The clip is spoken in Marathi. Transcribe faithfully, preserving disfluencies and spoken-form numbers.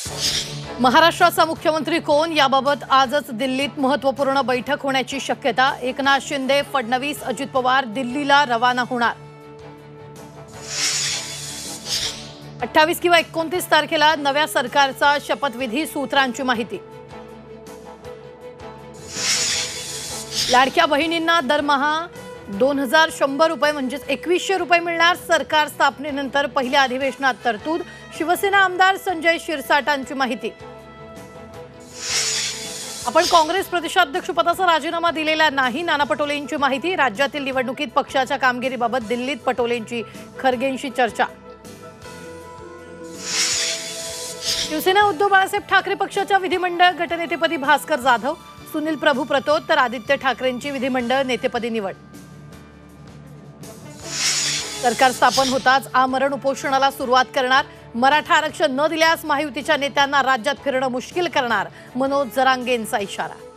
महाराष्ट्राचा मुख्यमंत्री कोण याबाबत आजच दिल्लीत महत्त्वपूर्ण बैठक होण्याची शक्यता। एकनाथ शिंदे, फडणवीस, अजित पवार दिल्लीला रवाना होणार। अठ्ठावीस किंवा एकोणतीस तारखेला नव्या सरकारचा शपथविधी, सूत्रांची माहिती। लाडक्या बहिणींना दरमहा दोन हजार शंभर रुपये म्हणजेच एकवीसशे रुपये मिळणार। सरकार स्थापनेनंतर पहिल्या अधिवेशनात तरतूद। शिवसेना आमदार संजय शिरसाटांची माहिती। आपण काँग्रेस प्रदेशाध्यक्षपदाचा राजीनामा दिलेला नाही, नाना पटोलेंची माहिती। राज्यातील निवडणुकीत पक्षाच्या कामगिरीबाबत दिल्लीत पटोलेंची खरगेंशी चर्चा। शिवसेना उद्धव बाळासाहेब ठाकरे पक्षाच्या विधिमंडळ गटनेतेपदी भास्कर जाधव, सुनील प्रभू प्रतोद तर आदित्य ठाकरेंची विधिमंडळ नेतेपदी निवड। सरकार स्थापन होताच आमरण उपोषणाला सुरुवात करणार। मराठा आरक्षण न दिल्यास महायुतीच्या नेत्यांना राज्यात फिरणं मुश्किल करणार, मनोज जरांगेंचा इशारा।